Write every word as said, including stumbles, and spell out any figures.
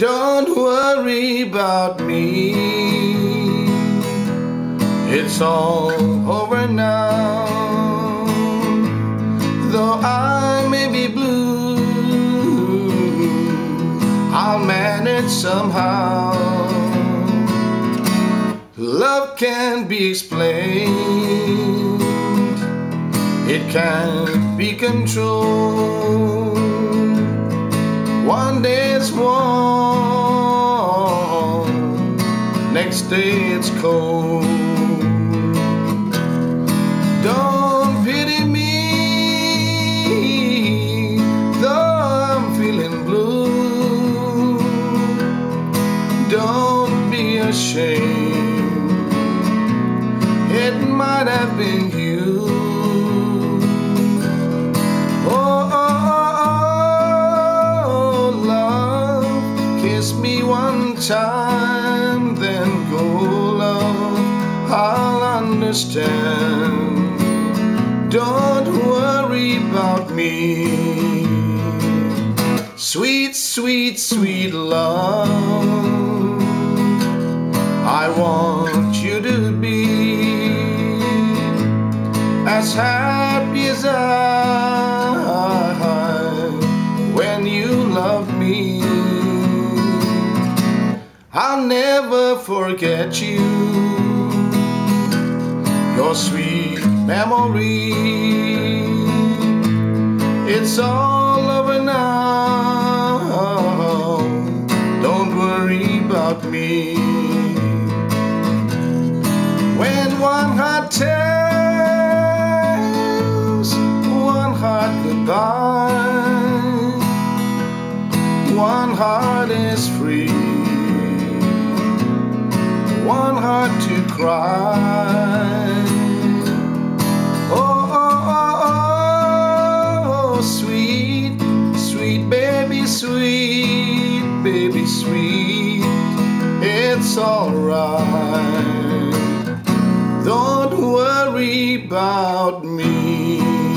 Don't worry about me, it's all over now. Though I may be blue, I'll manage somehow. Love can't be explained, it can't be controlled. One day it's warm, next day it's cold. Don't pity me, though I'm feeling blue. Don't be ashamed, it might have been you. Kiss me one time, then go, love, I'll understand. Don't worry about me. Sweet, sweet, sweet love, I want you to be as happy as I when you love me. I'll never forget you, your sweet memory. It's all over now, don't worry about me. When one heart tells one heart goodbye, one heart is free, one heart to cry. Oh, oh, oh, oh, sweet, sweet baby, sweet baby, sweet, it's alright. Don't worry about me.